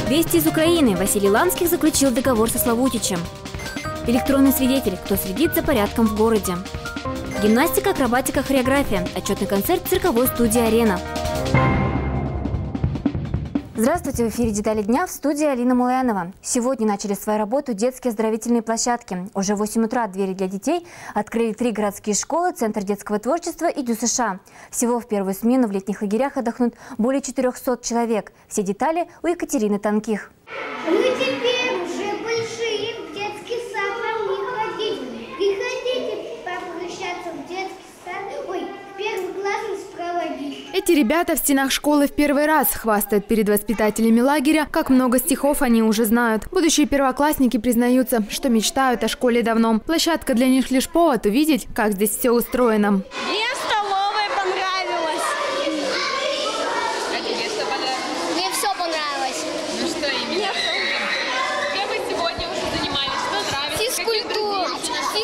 Вести из Украины. Василий Ланских заключил договор со Славутичем. Электронный свидетель. Кто следит за порядком в городе. Гимнастика, акробатика, хореография. Отчетный концерт цирковой студии «Арена». Здравствуйте, в эфире «Детали дня», в студии Алина Мулаянова. Сегодня начали свою работу детские оздоровительные площадки. Уже в 8 утра двери для детей открыли 3 городские школы, Центр детского творчества и ДЮСШ. Всего в первую смену в летних лагерях отдохнут более 400 человек. Все детали у Екатерины Тонких. Мы теперь уже большие, в детский сад нам не ходить. Приходите попрощаться в детский сад, в первый класс нас проводить. Эти ребята в стенах школы в первый раз хвастают перед воспитателями лагеря, как много стихов они уже знают. Будущие первоклассники признаются, что мечтают о школе давно. Площадка для них лишь повод увидеть, как здесь все устроено. Мне столовая понравилась. А тебе что понравилось? Мне все понравилось. Ну что именно? Где вы сегодня уже занимались? Что нравится? Физкультура.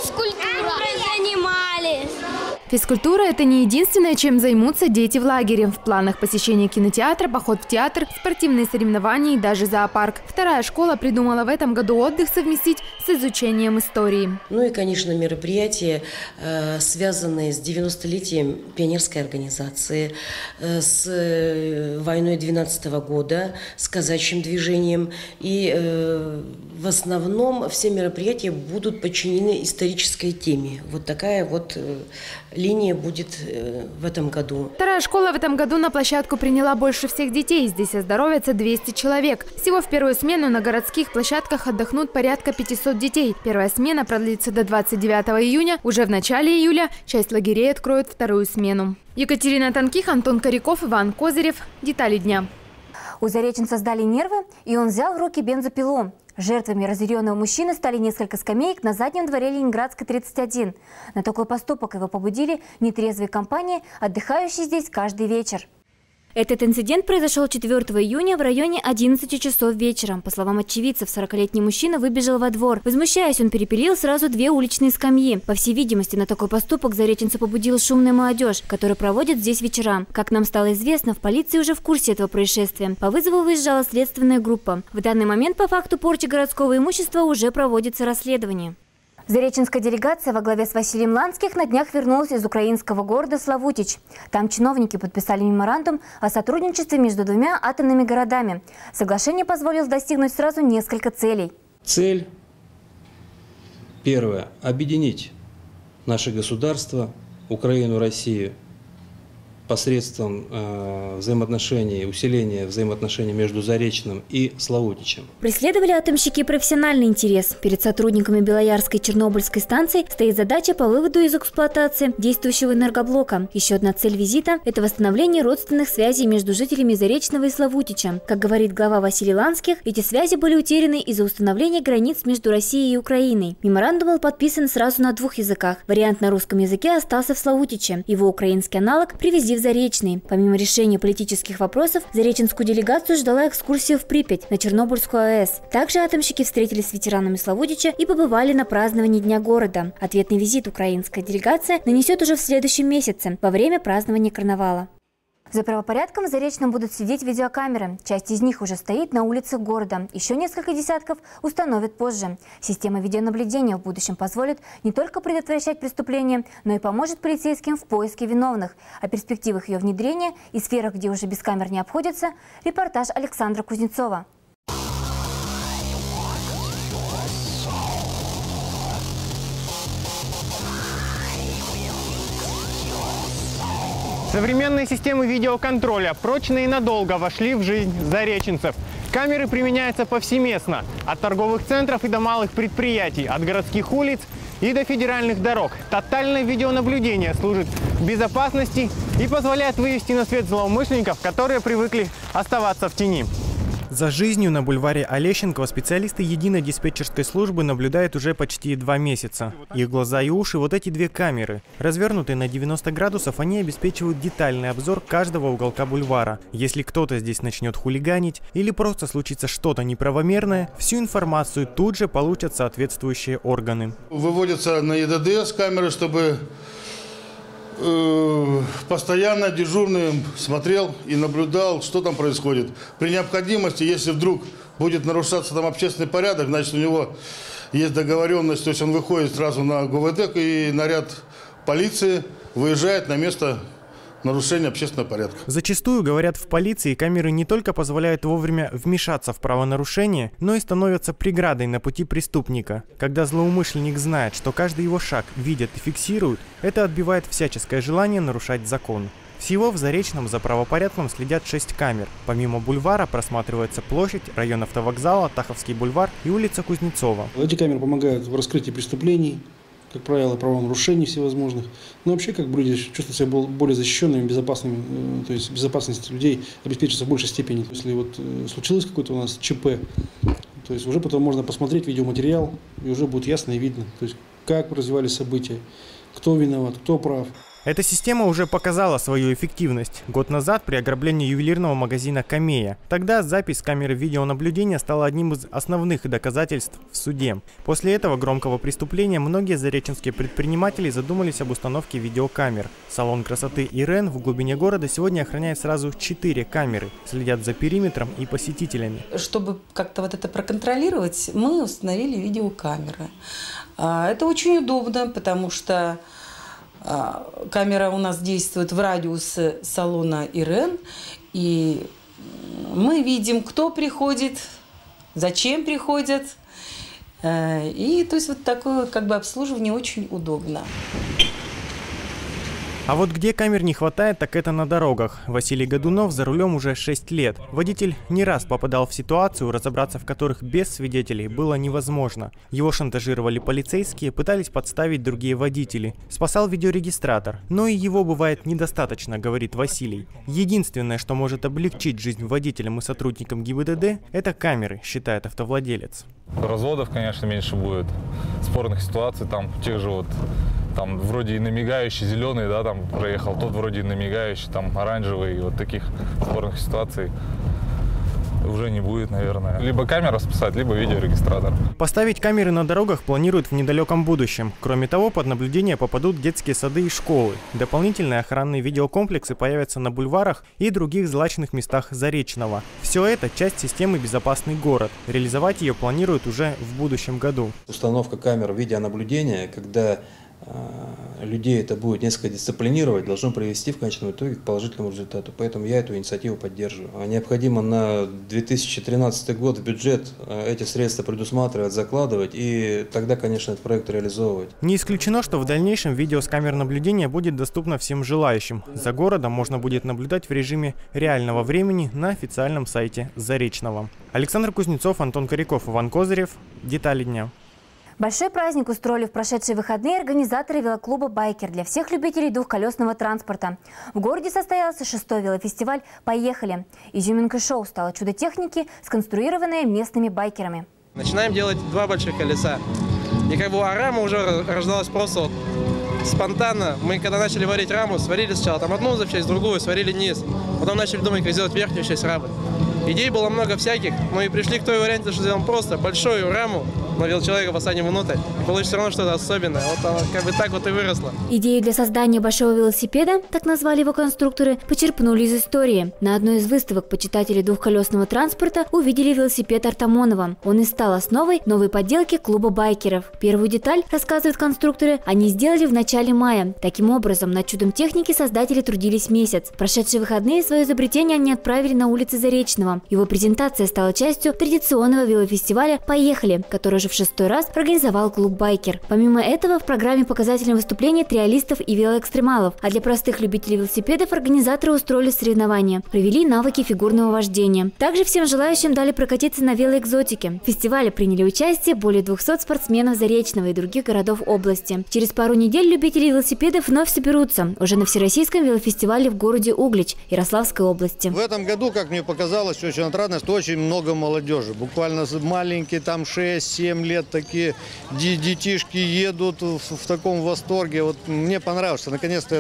Занимались. Физкультура – это не единственное, чем займутся дети в лагере. В планах посещение кинотеатра, поход в театр, спортивные соревнования и даже зоопарк. Вторая школа придумала в этом году отдых совместить с изучением истории. Ну и, конечно, мероприятия, связанные с 90-летием пионерской организации, с войной 12 года, с казачьим движением. И в основном все мероприятия будут подчинены исторической теме. Вот такая вот линия будет в этом году. Вторая школа в этом году на площадку приняла больше всех детей. Здесь оздоровятся 200 человек. Всего в первую смену на городских площадках отдохнут порядка 500 детей. Первая смена продлится до 29 июня. Уже в начале июля часть лагерей откроют вторую смену. Екатерина Тонких, Антон Коряков, Иван Козырев. Детали дня. У зареченца сдали нервы, и он взял в руки бензопилу. Жертвами разъяренного мужчины стали несколько скамеек на заднем дворе Ленинградской 31. На такой поступок его побудили нетрезвые компании, отдыхающие здесь каждый вечер. Этот инцидент произошел 4 июня в районе 11 часов вечера. По словам очевидцев, 40-летний мужчина выбежал во двор. Возмущаясь, он перепилил сразу 2 уличные скамьи. По всей видимости, на такой поступок зареченца побудила шумная молодежь, которая проводит здесь вечера. Как нам стало известно, в полиции уже в курсе этого происшествия. По вызову выезжала следственная группа. В данный момент по факту порчи городского имущества уже проводится расследование. Зареченская делегация во главе с Василием Ланских на днях вернулась из украинского города Славутич. Там чиновники подписали меморандум о сотрудничестве между 2 атомными городами. Соглашение позволило достигнуть сразу несколько целей. Цель первая – объединить наше государство, Украину, Россию, посредством взаимоотношений, усиления взаимоотношений между Заречным и Славутичем. Преследовали атомщики профессиональный интерес. Перед сотрудниками Белоярской и Чернобыльской станций стоит задача по выводу из эксплуатации действующего энергоблока. Еще одна цель визита – это восстановление родственных связей между жителями Заречного и Славутича. Как говорит глава Василий Ланских, эти связи были утеряны из-за установления границ между Россией и Украиной. Меморандум был подписан сразу на 2 языках. Вариант на русском языке остался в Славутиче. Его украинский аналог привезли в Заречный. Помимо решения политических вопросов, зареченскую делегацию ждала экскурсия в Припять на Чернобыльскую АЭС. Также атомщики встретились с ветеранами Славутича и побывали на праздновании Дня города. Ответный визит украинская делегация нанесет уже в следующем месяце, во время празднования карнавала. За правопорядком в Заречном будут следить видеокамеры. Часть из них уже стоит на улицах города. Еще несколько десятков установят позже. Система видеонаблюдения в будущем позволит не только предотвращать преступления, но и поможет полицейским в поиске виновных. О перспективах ее внедрения и сферах, где уже без камер не обходится, репортаж Александра Кузнецова. Современные системы видеоконтроля прочно и надолго вошли в жизнь зареченцев. Камеры применяются повсеместно, от торговых центров и до малых предприятий, от городских улиц и до федеральных дорог. Тотальное видеонаблюдение служит безопасности и позволяет вывести на свет злоумышленников, которые привыкли оставаться в тени. За жизнью на бульваре Олещенкова специалисты единой диспетчерской службы наблюдают уже почти 2 месяца. Их глаза и уши – вот эти 2 камеры. Развернутые на 90 градусов, они обеспечивают детальный обзор каждого уголка бульвара. Если кто-то здесь начнет хулиганить или просто случится что-то неправомерное, всю информацию тут же получат соответствующие органы. Выводятся на ЕДД с камеры, чтобы постоянно дежурный смотрел и наблюдал, что там происходит. При необходимости, если вдруг будет нарушаться там общественный порядок, значит, у него есть договоренность, то есть он выходит сразу на ГУВД, и наряд полиции выезжает на место нарушения общественного порядка. Зачастую, говорят в полиции, камеры не только позволяют вовремя вмешаться в правонарушение, но и становятся преградой на пути преступника. Когда злоумышленник знает, что каждый его шаг видят и фиксируют, это отбивает всяческое желание нарушать закон. Всего в Заречном за правопорядком следят 6 камер. Помимо бульвара просматривается площадь, район автовокзала, Таховский бульвар и улица Кузнецова. Эти камеры помогают в раскрытии преступлений, как правило, правонарушений всевозможных. Но вообще, как бы люди чувствуют себя более защищенными, безопасными, то есть безопасность людей обеспечится в большей степени. Если вот случилось какое-то у нас ЧП, то есть уже потом можно посмотреть видеоматериал, и уже будет ясно и видно, то есть как развивались события, кто виноват, кто прав. Эта система уже показала свою эффективность. Год назад при ограблении ювелирного магазина «Камея». Тогда запись с камеры видеонаблюдения стала одним из основных доказательств в суде. После этого громкого преступления многие зареченские предприниматели задумались об установке видеокамер. Салон красоты «Ирен» в глубине города сегодня охраняет сразу 4 камеры. Следят за периметром и посетителями. Чтобы как-то вот это проконтролировать, мы установили видеокамеры. Это очень удобно, потому что камера у нас действует в радиусе салона «Ирен», и мы видим, кто приходит, зачем приходят. И то есть вот такое как бы обслуживание очень удобно. А вот где камер не хватает, так это на дорогах. Василий Годунов за рулем уже 6 лет. Водитель не раз попадал в ситуацию, разобраться в которых без свидетелей было невозможно. Его шантажировали полицейские, пытались подставить другие водители. Спасал видеорегистратор. Но и его бывает недостаточно, говорит Василий. Единственное, что может облегчить жизнь водителям и сотрудникам ГИБДД, это камеры, считает автовладелец. Разводов, конечно, меньше будет. Спорных ситуаций, там тех же вот, там вроде и на мигающий зеленый, да, там проехал, тот вроде и на мигающий, там оранжевый, и вот таких спорных ситуаций уже не будет, наверное. Либо камера спасать, либо видеорегистратор. Поставить камеры на дорогах планируют в недалеком будущем. Кроме того, под наблюдение попадут детские сады и школы. Дополнительные охранные видеокомплексы появятся на бульварах и других злачных местах Заречного. Все это часть системы «Безопасный город». Реализовать ее планируют уже в будущем году. Установка камер видеонаблюдения, когда людей это будет несколько дисциплинировать, должно привести в конечном итоге к положительному результату. Поэтому я эту инициативу поддерживаю. Необходимо на 2013 год в бюджет эти средства предусматривать, закладывать, и тогда, конечно, этот проект реализовывать. Не исключено, что в дальнейшем видео с камер наблюдения будет доступно всем желающим. За городом можно будет наблюдать в режиме реального времени на официальном сайте Заречного. Александр Кузнецов, Антон Коряков, Иван Козырев. Детали дня. Большой праздник устроили в прошедшие выходные организаторы велоклуба «Байкер» для всех любителей двухколесного транспорта. В городе состоялся 6-й велофестиваль «Поехали». Изюминкой шоу стало чудо техники, сконструированное местными байкерами. Начинаем делать 2 больших колеса. И как бы рама уже рождалась просто вот спонтанно. Мы когда начали варить раму, сварили сначала там одну запчасть, другую, сварили низ. Потом начали думать, как сделать верхнюю часть рамы. Идей было много всяких, но и пришли к той варианте, что сделаем просто большую раму на велочеловека посадим внутрь, и получится все равно что-то особенное. Вот она как бы так вот и выросла. Идею для создания большого велосипеда, так назвали его конструкторы, почерпнули из истории. На одной из выставок почитатели двухколесного транспорта увидели велосипед Артамонова. Он и стал основой новой подделки клуба байкеров. Первую деталь, рассказывают конструкторы, они сделали в начале мая. Таким образом, над чудом техники создатели трудились месяц. В прошедшие выходные свое изобретение они отправили на улицы Заречного. Его презентация стала частью традиционного велофестиваля «Поехали», который уже в 6-й раз организовал клуб «Байкер». Помимо этого, в программе показательные выступления триалистов и велоэкстремалов, а для простых любителей велосипедов организаторы устроили соревнования, провели навыки фигурного вождения. Также всем желающим дали прокатиться на велоэкзотике. В фестивале приняли участие более 200 спортсменов Заречного и других городов области. Через пару недель любители велосипедов вновь соберутся, уже на Всероссийском велофестивале в городе Углич Ярославской области. В этом году, как мне показалось, очень отрадно, что очень много молодежи. Буквально маленькие, там 6-7 лет, такие детишки едут в таком восторге. Вот мне понравилось, что наконец-то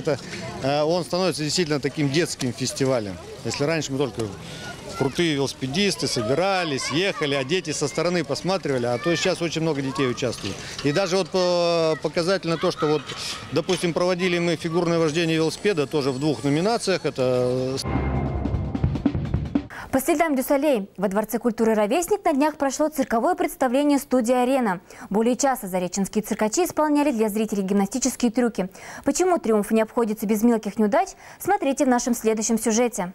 он становится действительно таким детским фестивалем. Если раньше мы только крутые велосипедисты собирались, ехали, а дети со стороны посматривали, а то сейчас очень много детей участвует. И даже вот показательно то, что вот, допустим, проводили мы фигурное вождение велосипеда тоже в 2 номинациях. Это По следам Дюсалей во Дворце культуры «Ровесник» на днях прошло цирковое представление «Студия Арена». Более часа зареченские циркачи исполняли для зрителей гимнастические трюки. Почему триумф не обходится без мелких неудач, смотрите в нашем следующем сюжете.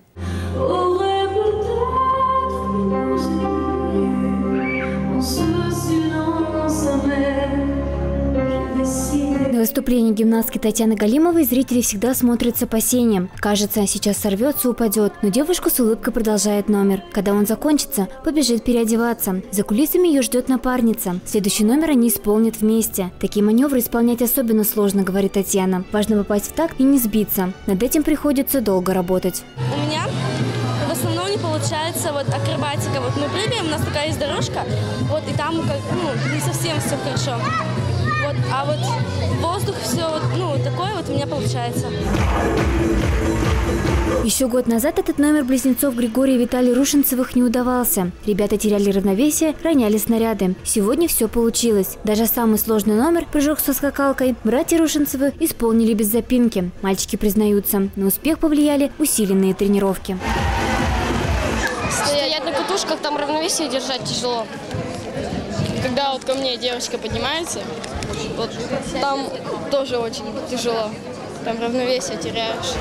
На выступление гимнастки Татьяны Галимовой зрители всегда смотрят с опасением. Кажется, сейчас сорвется, упадет, но девушка с улыбкой продолжает номер. Когда он закончится, побежит переодеваться. За кулисами ее ждет напарница. Следующий номер они исполнят вместе. Такие маневры исполнять особенно сложно, говорит Татьяна. Важно попасть в такт и не сбиться. Над этим приходится долго работать. У меня в основном не получается вот акробатика. Вот мы прыгаем, у нас такая есть дорожка, вот и там не совсем все хорошо. Вот, а вот воздух, все такое вот у меня получается. Еще год назад этот номер близнецов Григория и Виталия Рушенцевых не удавался. Ребята теряли равновесие, роняли снаряды. Сегодня все получилось. Даже самый сложный номер, прыжок со скакалкой, братья Рушенцевы исполнили без запинки. Мальчики признаются, на успех повлияли усиленные тренировки. Стоять на катушках, там равновесие держать тяжело. Когда вот ко мне девочка поднимается, вот там тоже очень тяжело. Там равновесие теряешь.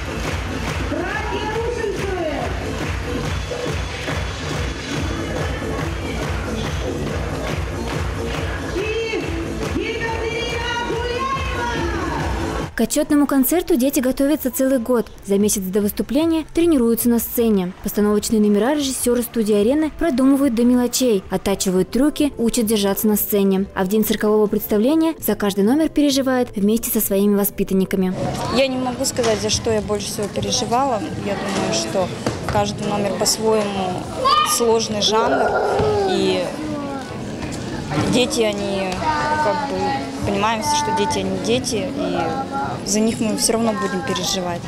К отчетному концерту дети готовятся целый год. За месяц до выступления тренируются на сцене. Постановочные номера режиссеры студии «Арены» продумывают до мелочей, оттачивают трюки, учат держаться на сцене. А в день циркового представления за каждый номер переживают вместе со своими воспитанниками. Я не могу сказать, за что я больше всего переживала. Я думаю, что каждый номер по-своему сложный жанр. И дети, они понимаем, что дети, они дети, и за них мы все равно будем переживать.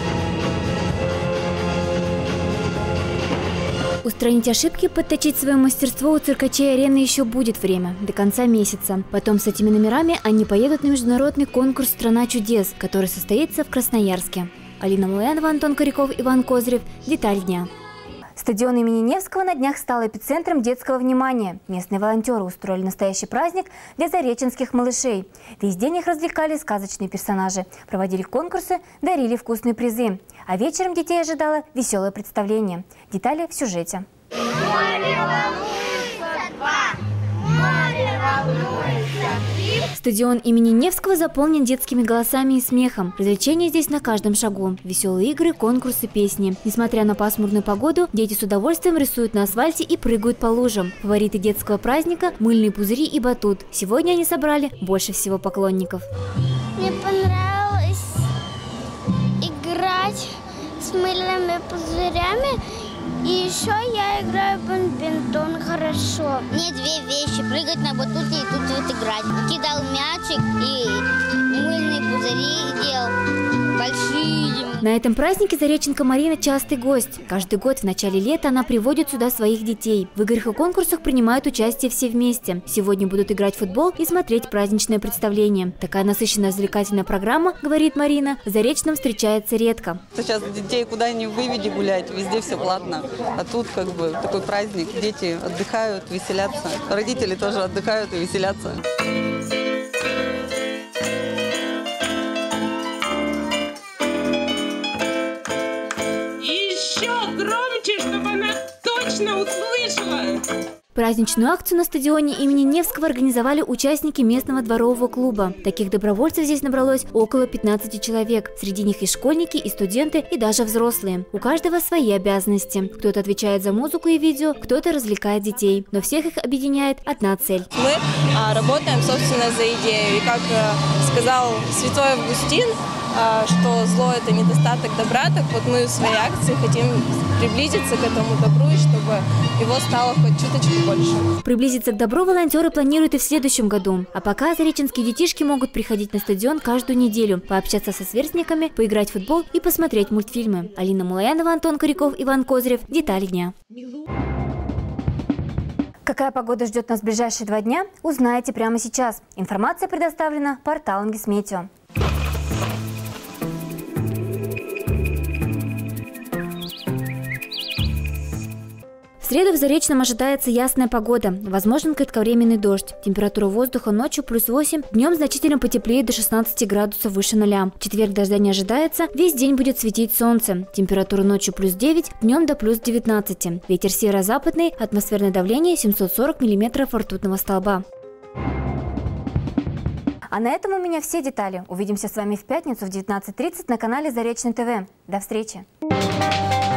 Устранить ошибки, подточить свое мастерство у циркачей «Арены» еще будет время, до конца месяца. Потом с этими номерами они поедут на международный конкурс «Страна чудес», который состоится в Красноярске. Алина Мулянова, Антон Коряков, Иван Козырев. Деталь дня. Стадион имени Невского на днях стал эпицентром детского внимания. Местные волонтеры устроили настоящий праздник для зареченских малышей. Весь день их развлекали сказочные персонажи, проводили конкурсы, дарили вкусные призы. А вечером детей ожидало веселое представление. Детали в сюжете. Стадион имени Невского заполнен детскими голосами и смехом. Развлечения здесь на каждом шагу. Веселые игры, конкурсы, песни. Несмотря на пасмурную погоду, дети с удовольствием рисуют на асфальте и прыгают по лужам. Фавориты детского праздника – мыльные пузыри и батут. Сегодня они собрали больше всего поклонников. Мне понравилось играть с мыльными пузырями. И еще я играю в бадминтон хорошо. Мне две вещи: прыгать на батуте и тут вот играть. Кидал мячик и мыльные пузыри делал большие. На этом празднике зареченка Марина частый гость. Каждый год в начале лета она приводит сюда своих детей. В играх и конкурсах принимают участие все вместе. Сегодня будут играть в футбол и смотреть праздничное представление. Такая насыщенная развлекательная программа, говорит Марина, в Заречном встречается редко. Сейчас детей куда ни выведи гулять, везде все платно. А тут такой праздник, дети отдыхают, веселятся. Родители тоже отдыхают и веселятся. Услышала. Праздничную акцию на стадионе имени Невского организовали участники местного дворового клуба. Таких добровольцев здесь набралось около 15 человек. Среди них и школьники, и студенты, и даже взрослые. У каждого свои обязанности. Кто-то отвечает за музыку и видео, кто-то развлекает детей. Но всех их объединяет одна цель. Мы работаем, собственно, за идею. И как сказал святой Августин, что зло – это недостаток добра, так вот мы в своей акции хотим приблизиться к этому добру, и чтобы его стало хоть чуточку больше. Приблизиться к добру волонтеры планируют и в следующем году. А пока зареченские детишки могут приходить на стадион каждую неделю, пообщаться со сверстниками, поиграть в футбол и посмотреть мультфильмы. Алина Мулаянова, Антон Коряков, Иван Козырев. Детали дня. Какая погода ждет нас в ближайшие 2 дня, узнаете прямо сейчас. Информация предоставлена порталом Гисметео. В среду в Заречном ожидается ясная погода, возможен кратковременный дождь. Температура воздуха ночью +8, днем значительно потеплее до 16 градусов выше 0. В четверг дождя не ожидается, весь день будет светить солнце. Температура ночью +9, днем до +19. Ветер северо-западный, атмосферное давление 740 мм ртутного столба. А на этом у меня все детали. Увидимся с вами в пятницу в 19:30 на канале Заречный ТВ. До встречи!